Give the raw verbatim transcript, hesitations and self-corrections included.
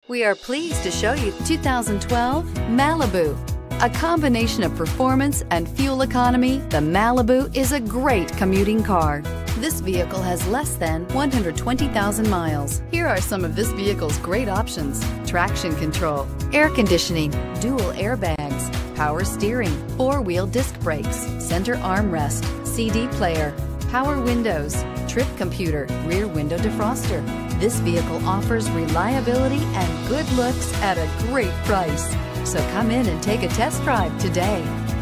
We are pleased to show you two thousand twelve Malibu. A combination of performance and fuel economy, the Malibu is a great commuting car. This vehicle has less than one hundred twenty thousand miles. Here are some of this vehicle's great options: traction control, air conditioning, dual airbags, power steering, four-wheel disc brakes, center armrest, C D player, power windows, trip computer, rear window defroster. This vehicle offers reliability and good looks at a great price. So come in and take a test drive today.